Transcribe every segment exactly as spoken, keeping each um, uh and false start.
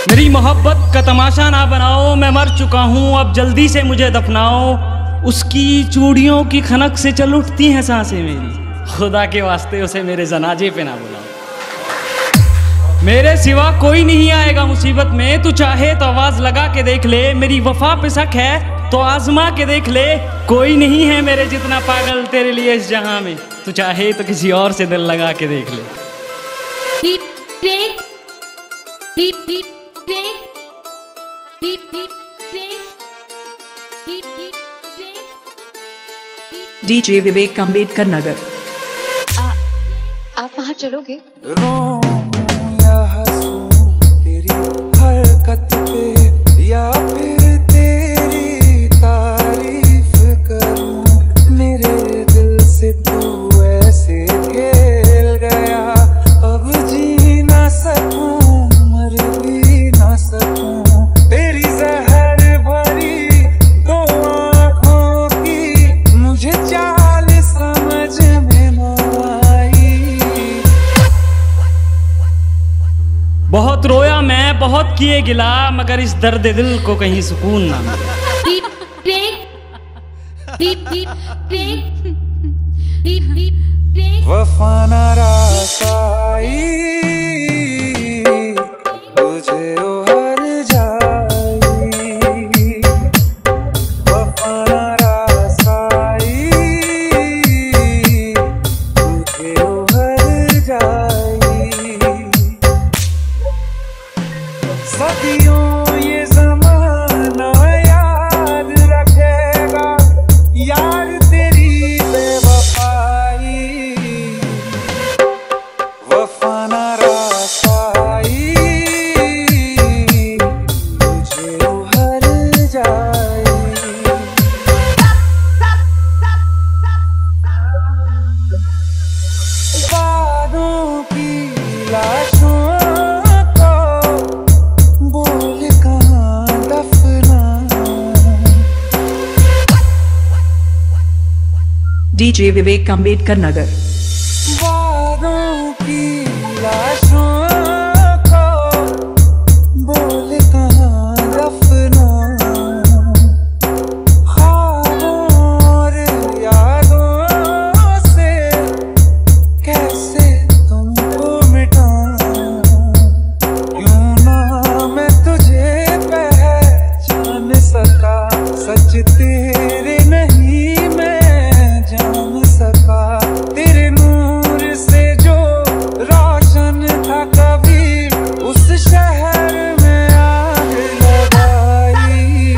मेरी मोहब्बत का तमाशा ना बनाओ, मैं मर चुका हूँ अब जल्दी से मुझे दफनाओ। उसकी चूड़ियों की खनक से चल उठती हैं सांसें मेरी, खुदा के वास्ते उसे मेरे जनाजे पे ना बुलाओ। मेरे सिवा कोई नहीं आएगा मुसीबत में, तू चाहे तो आवाज लगा के देख ले। मेरी वफा पे शक है तो आजमा के देख ले। कोई नहीं है मेरे जितना पागल तेरे लिए इस जहां में, तू चाहे तो किसी और से दिल लगा के देख ले। डीजे विवेक अम्बेडकर नगर। आ, आप वहाँ चलोगे? या हंसूं तेरी हरकत पे या फिर तेरी तारीफ करूं, मेरे दिल से तू ऐसे खेल गया अब जी ना सकूं मर भी ना सकूं। तेरी जहर भरी दो आँखों की मुझे चाल समझ में न आई। बहुत रोया मैं बहुत किए गिला, मगर इस दर्द दिल को कहीं सुकून ना मिला। वफा ना रासाई तुझे हर जाई, वफा ना रासाई तुझे हर जाई। सदियों ये ज़माना याद रखेगा यार तेरी बेवफाई। वफा ना रासाई तुझे हर जाई। बादों की लाशों बोल कहाँ दफना। डीजे विवेक अम्बेडकर नगर। बादों की लाशों को बोल कहाँ दफना। ख्वाबों और यादों से कैसे तुमको मिटाऊं, यूं ना मैं तुझे पहचान सका, सच तेरे नहीं मैं जान सका। तेरे नूर से जो रोशन था कभी उस शहर में आग लगाई।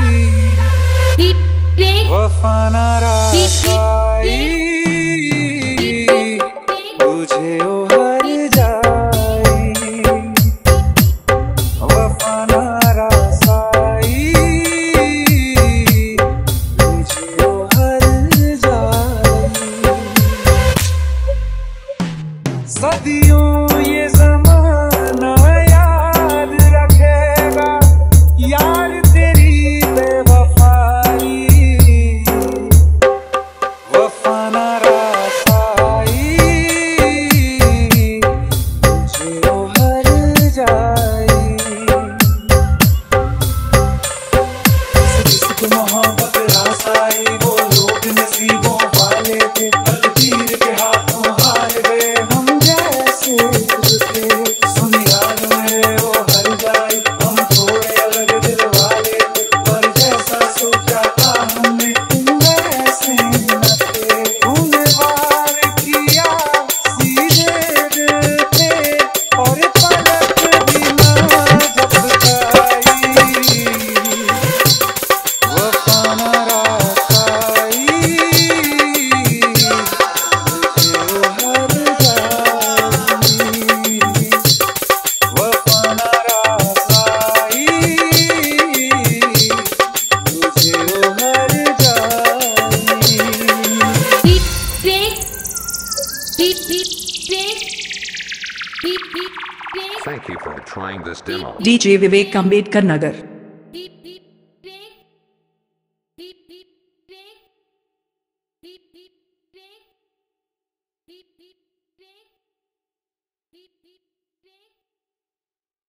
वफा ना रासाई तुझे हर जाई, वफा ना रासाई तुझे हर जाई। सदियों ये ज़माना याद रखेगा यार तेरी बेवफाई। वफा ना रासाई तुझे हर जाई। किसको मोहब्बत रासाई वो लोग नसीबों वाले थे, तकदीर के हाथों हार गए हम जैसे तुझे। सुन यार मेरे वो हर जाई, हम थोड़े अलग दिल वाले थे, पर जैसा सोचा था हमने तुम वैसे न थे। तूने वार किया सीधे दिल पे और पलक भी ना झपकाई। वफा ना रासाई तुझे हर जाई, वफा ना रासाई तुझे हर जाई। Thank you for trying this demo. DJ Vivek Ambedkar Nagar.